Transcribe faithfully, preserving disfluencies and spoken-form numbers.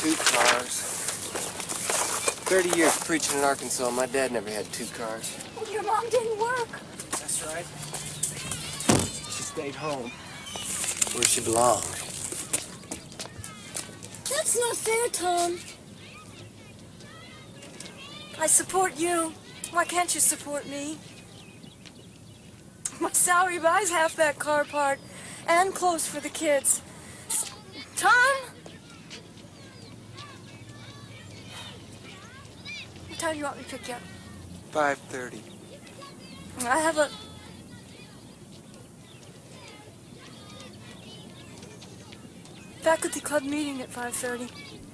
Two cars. Thirty years preaching in Arkansas, my dad never had two cars. Well, your mom didn't work. That's right. She stayed home, where she belonged. That's not fair, Tom. I support you. Why can't you support me? My salary buys half that car part and clothes for the kids. Tom? What time do you want me to pick you up? five thirty. I have a... faculty club meeting at five thirty.